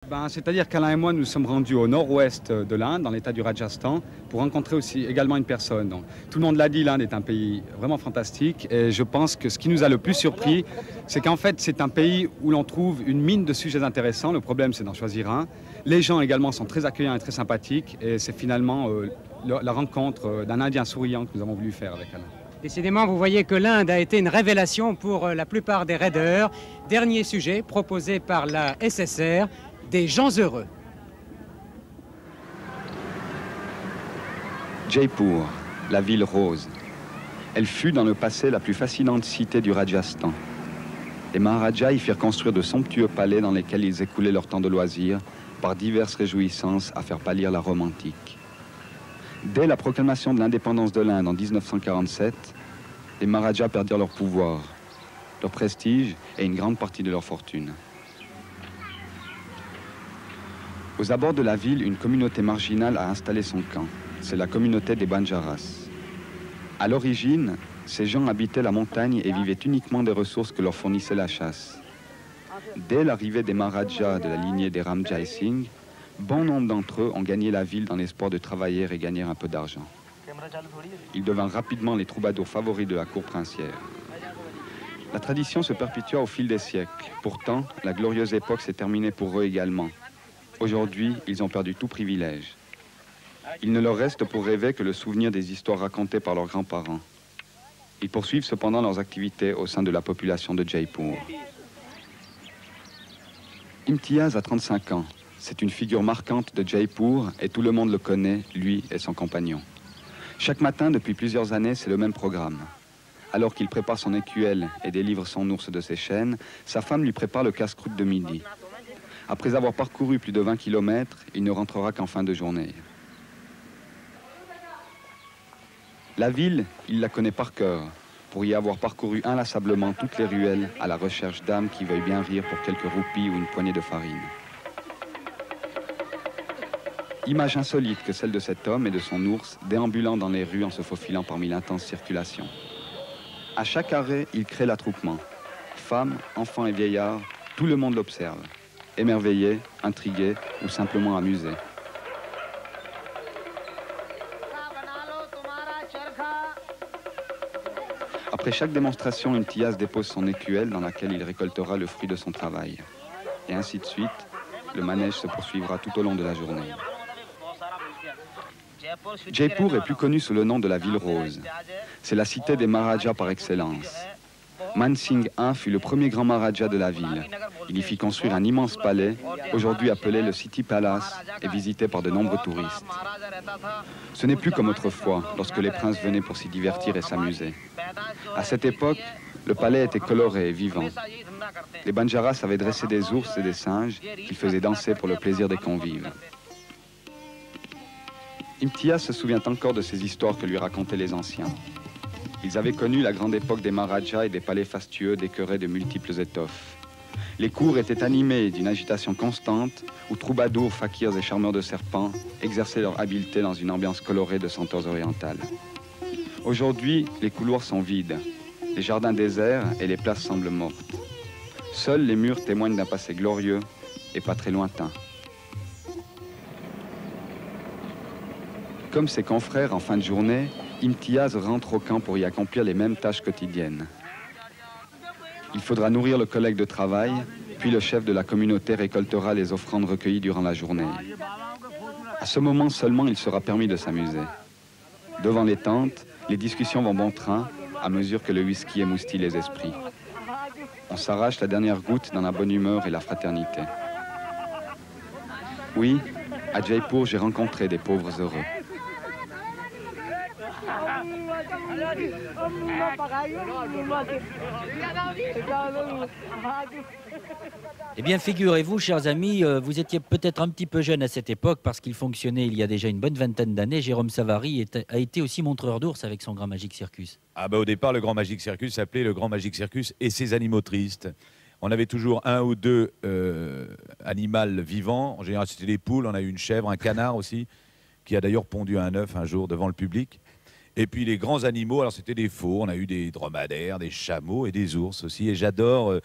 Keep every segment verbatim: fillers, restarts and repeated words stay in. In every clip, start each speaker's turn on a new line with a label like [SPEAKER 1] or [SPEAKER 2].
[SPEAKER 1] Ben, c'est-à-dire qu'Alain et moi, nous sommes rendus au nord-ouest de l'Inde, dans l'état du Rajasthan, pour rencontrer aussi également une personne. Donc, tout le monde l'a dit, l'Inde est un pays vraiment fantastique. Et je pense que ce qui nous a le plus surpris, c'est qu'en fait, c'est un pays où l'on trouve une mine de sujets intéressants. Le problème, c'est d'en choisir un. Les gens également sont très accueillants et très sympathiques. Et c'est finalement euh, la rencontre d'un Indien souriant que nous avons voulu faire avec Alain.
[SPEAKER 2] Décidément, vous voyez que l'Inde a été une révélation pour la plupart des raideurs. Dernier sujet proposé par la S S R. Des gens heureux.
[SPEAKER 3] Jaipur, la ville rose. Elle fut dans le passé la plus fascinante cité du Rajasthan. Les Maharajas y firent construire de somptueux palais dans lesquels ils écoulaient leur temps de loisirs par diverses réjouissances à faire pâlir la Rome antique. Dès la proclamation de l'indépendance de l'Inde en mille neuf cent quarante-sept, les Maharajas perdirent leur pouvoir, leur prestige et une grande partie de leur fortune. Aux abords de la ville, une communauté marginale a installé son camp. C'est la communauté des Banjaras. À l'origine, ces gens habitaient la montagne et vivaient uniquement des ressources que leur fournissait la chasse. Dès l'arrivée des Maharajas de la lignée des Ramjai Singh, bon nombre d'entre eux ont gagné la ville dans l'espoir de travailler et gagner un peu d'argent. Ils devinrent rapidement les troubadours favoris de la cour princière. La tradition se perpétua au fil des siècles. Pourtant, la glorieuse époque s'est terminée pour eux également. Aujourd'hui, ils ont perdu tout privilège. Il ne leur reste pour rêver que le souvenir des histoires racontées par leurs grands-parents. Ils poursuivent cependant leurs activités au sein de la population de Jaipur. Imtiaz a trente-cinq ans. C'est une figure marquante de Jaipur et tout le monde le connaît, lui et son compagnon. Chaque matin, depuis plusieurs années, c'est le même programme. Alors qu'il prépare son écuelle et délivre son ours de ses chaînes, sa femme lui prépare le casse-croûte de midi. Après avoir parcouru plus de vingt kilomètres, il ne rentrera qu'en fin de journée. La ville, il la connaît par cœur, pour y avoir parcouru inlassablement toutes les ruelles à la recherche d'âmes qui veuillent bien rire pour quelques roupies ou une poignée de farine. Image insolite que celle de cet homme et de son ours déambulant dans les rues en se faufilant parmi l'intense circulation. À chaque arrêt, il crée l'attroupement. Femmes, enfants et vieillards, tout le monde l'observe. Émerveillé, intrigué ou simplement amusé. Après chaque démonstration, Imtiaz dépose son écuelle dans laquelle il récoltera le fruit de son travail. Et ainsi de suite, le manège se poursuivra tout au long de la journée. Jaipur est plus connu sous le nom de la ville rose. C'est la cité des Maharajas par excellence. Man Singh I fut le premier grand Maharaja de la ville. Il y fit construire un immense palais, aujourd'hui appelé le City Palace, et visité par de nombreux touristes. Ce n'est plus comme autrefois, lorsque les princes venaient pour s'y divertir et s'amuser. À cette époque, le palais était coloré et vivant. Les Banjaras avaient dressé des ours et des singes qu'ils faisaient danser pour le plaisir des convives. Imtiaz se souvient encore de ces histoires que lui racontaient les anciens. Ils avaient connu la grande époque des Maharajas et des palais fastueux décorés de multiples étoffes. Les cours étaient animés d'une agitation constante où troubadours, fakirs et charmeurs de serpents exerçaient leur habileté dans une ambiance colorée de senteurs orientales. Aujourd'hui, les couloirs sont vides, les jardins déserts et les places semblent mortes. Seuls les murs témoignent d'un passé glorieux et pas très lointain. Comme ses confrères en fin de journée, Imtiaz rentre au camp pour y accomplir les mêmes tâches quotidiennes. Il faudra nourrir le collègue de travail, puis le chef de la communauté récoltera les offrandes recueillies durant la journée. À ce moment seulement, il sera permis de s'amuser. Devant les tentes, les discussions vont bon train, à mesure que le whisky émoustille les esprits. On s'arrache la dernière goutte dans la bonne humeur et la fraternité. Oui, à Jaipur, j'ai rencontré des pauvres heureux.
[SPEAKER 4] Eh bien, figurez-vous, chers amis, euh, vous étiez peut-être un petit peu jeune à cette époque parce qu'il fonctionnait il y a déjà une bonne vingtaine d'années. Jérôme Savary est, a été aussi montreur d'ours avec son Grand Magic Circus.
[SPEAKER 5] Ah bah au départ, le Grand Magic Circus s'appelait le Grand Magic Circus et ses animaux tristes. On avait toujours un ou deux euh, animaux vivants. En général, c'était des poules. On a eu une chèvre, un canard aussi, qui a d'ailleurs pondu un œuf un jour devant le public. Et puis les grands animaux, alors c'était des faux. On a eu des dromadaires, des chameaux et des ours aussi. Et j'adore... Euh,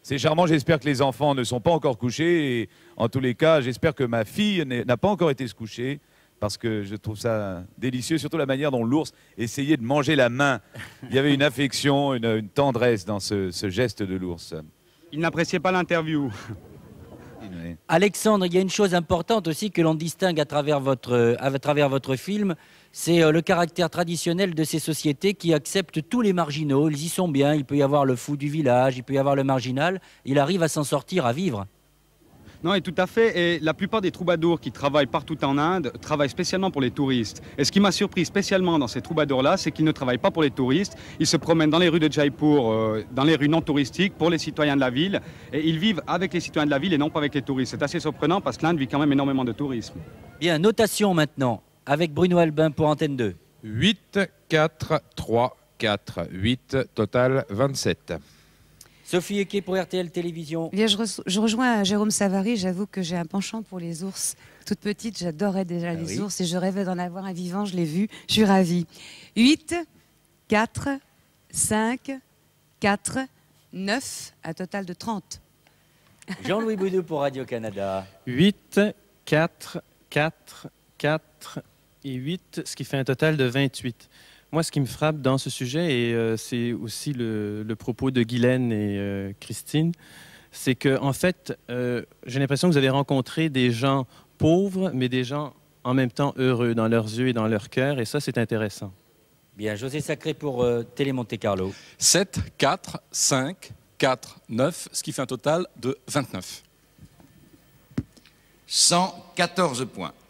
[SPEAKER 5] C'est charmant, j'espère que les enfants ne sont pas encore couchés. Et en tous les cas, j'espère que ma fille n'a pas encore été se coucher, parce que je trouve ça délicieux, surtout la manière dont l'ours essayait de manger la main. Il y avait une affection, une, une tendresse dans ce, ce geste de l'ours.
[SPEAKER 1] Il n'appréciait pas l'interview.
[SPEAKER 4] Alexandre, il y a une chose importante aussi que l'on distingue à travers votre, à travers votre film, c'est le caractère traditionnel de ces sociétés qui acceptent tous les marginaux. Ils y sont bien, il peut y avoir le fou du village, il peut y avoir le marginal, il arrive à s'en sortir, à vivre.
[SPEAKER 1] Non, et tout à fait. Et la plupart des troubadours qui travaillent partout en Inde travaillent spécialement pour les touristes. Et ce qui m'a surpris spécialement dans ces troubadours-là, c'est qu'ils ne travaillent pas pour les touristes. Ils se promènent dans les rues de Jaipur, euh, dans les rues non touristiques, pour les citoyens de la ville. Et ils vivent avec les citoyens de la ville et non pas avec les touristes. C'est assez surprenant parce que l'Inde vit quand même énormément de tourisme.
[SPEAKER 4] Bien, notation maintenant, avec Bruno Albin pour Antenne deux.
[SPEAKER 6] huit, quatre, trois, quatre. huit, total vingt-sept.
[SPEAKER 4] Sophie Equet pour R T L Télévision.
[SPEAKER 7] Eh bien, je, re je rejoins Jérôme Savary. J'avoue que j'ai un penchant pour les ours. Toute petite, j'adorais déjà ah les oui. ours et je rêvais d'en avoir un vivant. Je l'ai vu. Je suis ravie. huit, quatre, cinq, quatre, neuf, un total de trente.
[SPEAKER 4] Jean-Louis Boudou pour Radio-Canada.
[SPEAKER 8] huit, quatre, quatre, quatre et huit, ce qui fait un total de vingt-huit. Moi, ce qui me frappe dans ce sujet, et euh, c'est aussi le, le propos de Guylaine et euh, Christine, c'est que en fait, euh, j'ai l'impression que vous avez rencontré des gens pauvres, mais des gens en même temps heureux dans leurs yeux et dans leur cœur, et ça, c'est intéressant.
[SPEAKER 4] Bien, José Sacré pour euh, Télé Monte Carlo.
[SPEAKER 9] sept, quatre, cinq, quatre, neuf, ce qui fait un total de vingt-neuf.
[SPEAKER 10] cent quatorze points.